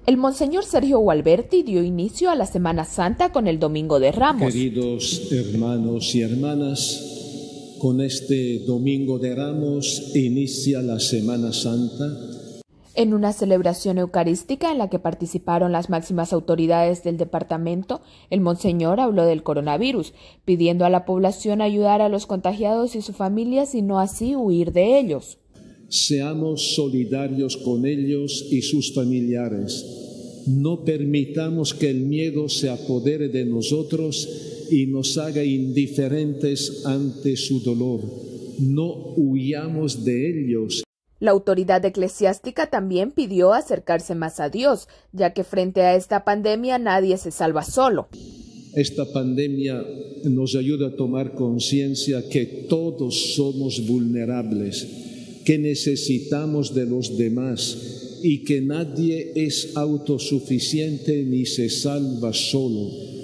El Monseñor Sergio Gualberti dio inicio a la Semana Santa con el Domingo de Ramos. Queridos hermanos y hermanas, con este Domingo de Ramos inicia la Semana Santa. En una celebración eucarística en la que participaron las máximas autoridades del departamento, el Monseñor habló del coronavirus, pidiendo a la población ayudar a los contagiados y sus familias y no así huir de ellos. Seamos solidarios con ellos y sus familiares. No permitamos que el miedo se apodere de nosotros y nos haga indiferentes ante su dolor. No huyamos de ellos. La autoridad eclesiástica también pidió acercarse más a Dios, ya que frente a esta pandemia nadie se salva solo. Esta pandemia nos ayuda a tomar conciencia que todos somos vulnerables, que necesitamos de los demás y que nadie es autosuficiente ni se salva solo.